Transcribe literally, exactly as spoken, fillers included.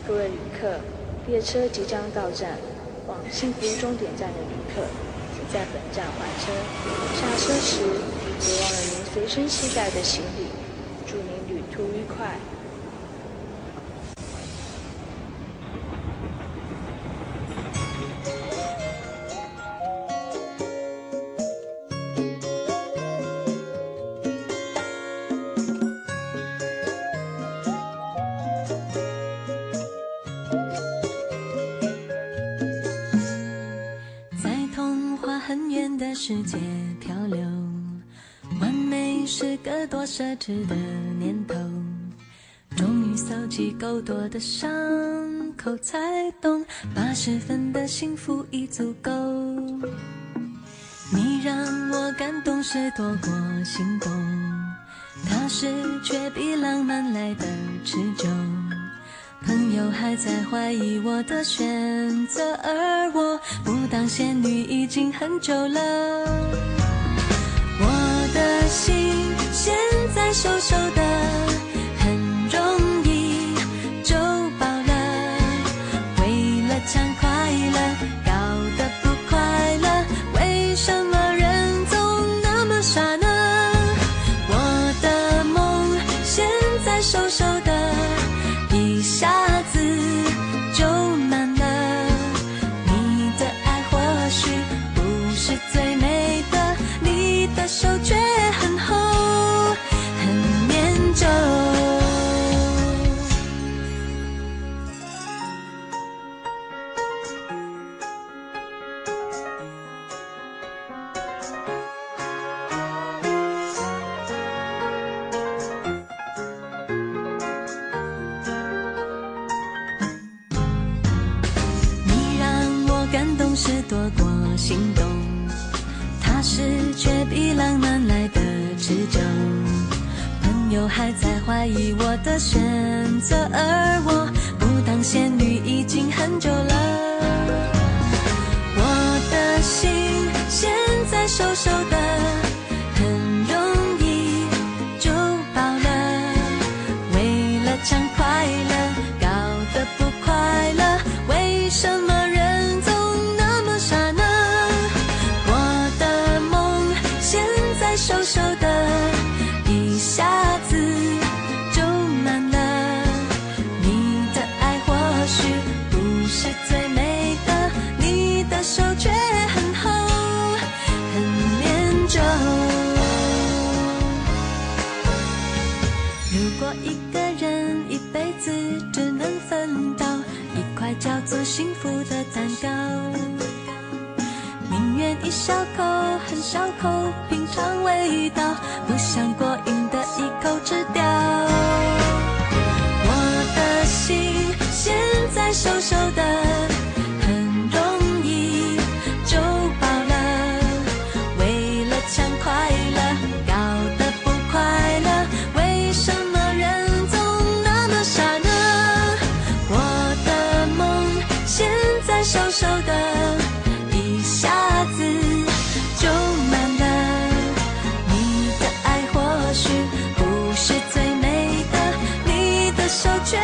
各位旅客，列车即将到站，往幸福终点站的旅客，请在本站还车。下车时别忘了您随身携带的行李。祝您旅途愉快。 世界漂流，完美是个多奢侈的念头，终于搜集够多的伤口，才懂八十分的幸福已足够。你让我感动是多过心动，踏实却比浪漫来的持久。朋友还在怀疑我的选择，而我不当仙女已经很久了。我的心现在瘦瘦的，很容易就饱了。为了抢快乐，搞得不快乐，为什么人总那么傻呢？我的梦现在瘦瘦的，一下子就满了。你的爱或许不是最美的，你的手却很厚很念旧。是多过心动，踏实却比浪漫来的持久。朋友还在怀疑我的选择，而我不当仙女已经很久了。我的心现在瘦瘦的，很容易就饱了。为了抢快乐，搞得不快乐，为什么人总瘦瘦的，一下子就满了。你的爱或许不是最美的，你的手却很厚很念旧。如果一个人一辈子只能分到一块叫做幸福的蛋糕，宁愿一小口很小口品尝味道，不想过瘾的一口吃掉。我的心现在瘦瘦的，很容易就饱了。为了抢快乐，搞得不快乐，为什么人总那么傻呢？我的梦现在瘦瘦的，一下子就满了。你的爱或许不是最美的，你的手却